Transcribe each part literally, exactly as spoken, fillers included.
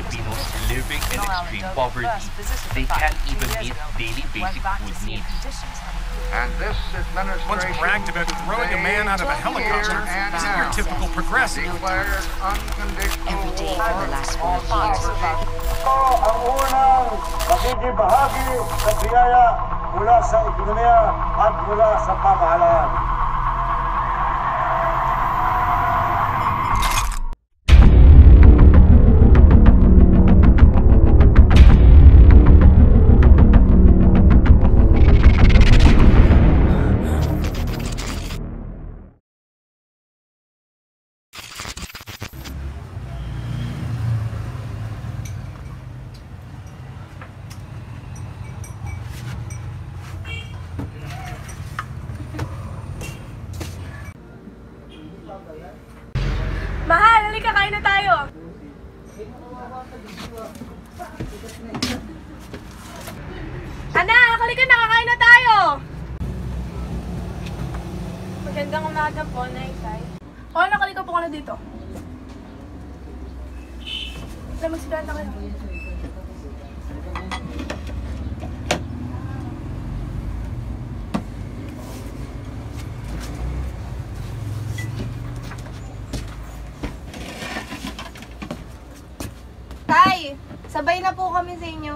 Filipinos living in extreme poverty. They can't even meet daily basic food needs. And this administration once bragged about throwing a man out of a helicopter isn't your typical progressive. Declares unconditional Every day for the last four years. Ito ang unang makikibahagi sa biyaya mula sa ekonomiya at mula sa pamahalaan. Mahal, halika, kain na tayo. Anak, halika na, kakain na tayo. Magandang umaga po, Naisay. O, anak, halika po ka na dito. Wala, magsigahan na kayo. Tay, sabay na po kami sa inyo.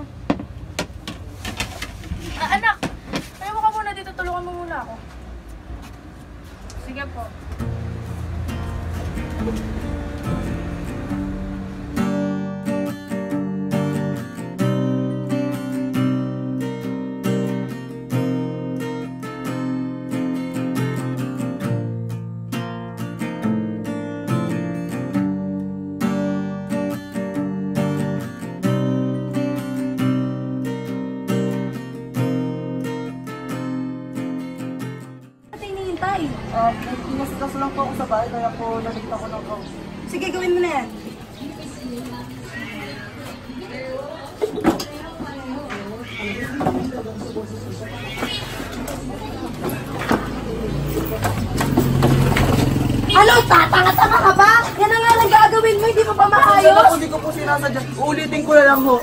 Ah, anak, ayaw mo ka muna dito. Tulungan mo muna ako. Sige po. Uh, Inastas lang po ako sa bahay, kaya po nalita ko ng house. Sige, gawin mo na yan. Ano? Tatanga-tanga ka ba? Yan na nga lang gagawin mo, hindi mo pa maayos? Hindi ko po sinasadya. Uulitin ko na lang ho.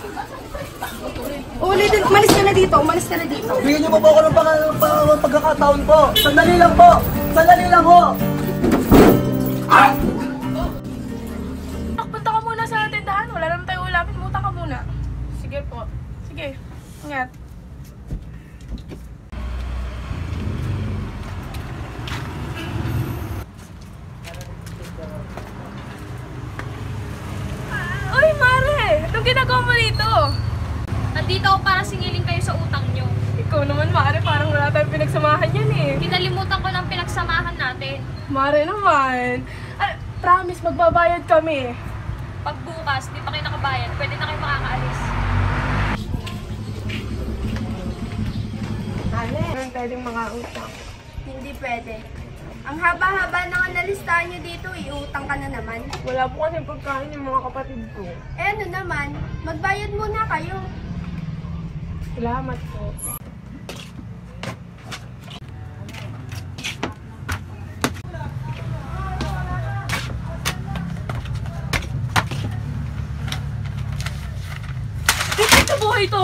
Ulitin, umalis ka na dito, umalis ka na dito. Bigyan niyo po po ako ng pag pag pagkakataon po. Sandali lang po. Sandali lang ho. Ah! Punta ka muna sa tindahan. Wala naman tayo ulamin. Muta ka muna. Sige po. Sige. Ingat. Uy, Mare! Anong ginagawa mo dito? Nandito ako para singilin kayo sa utang nyo. Ikaw naman, Mare, parang wala tayong pinagsamahan yan eh. Kinalimutan ko ng pinagsamahan natin. Mare naman. Ah, promise, magbabayad kami. Pag bukas, di pa kayo nakabayad, pwede na kayo makakaalis. Ale, Anong pwedeng mga utang? hindi pwede. Ang haba-haba ng analistahan nyo dito, iutang ka na naman. Wala po kasi pagkain yung mga kapatid ko. Eh ano naman, magbayad muna kayo. Salamat po. Bakit sa buhay ito?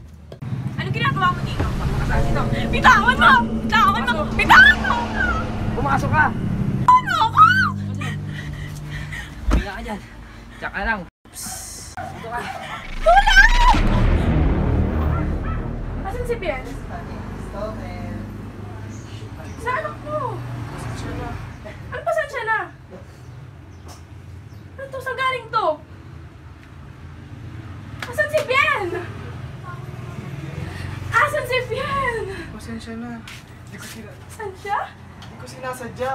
Bitawan mo! Bitawan mo! Bitawan mo! Pumasok ka! Ano ako? Hinga ka dyan. Diyan ka lang. Dito ka. Tulong! Asan si Bian? Stop it. Sa anak mo? Ano pasensya na? Ano to? Saan galing to? Asan si Bian? Asan si Bian? Pasensya na. Hindi ko sila... Saan siya? Hindi ko sinasadya.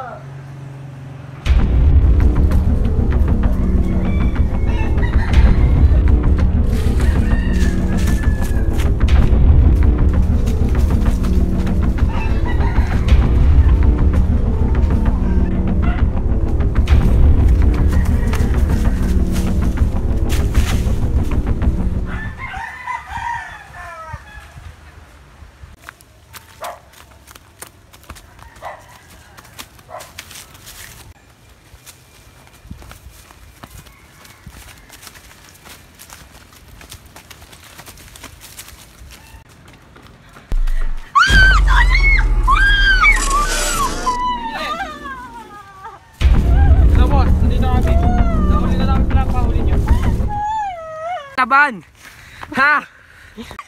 Taban! Ha?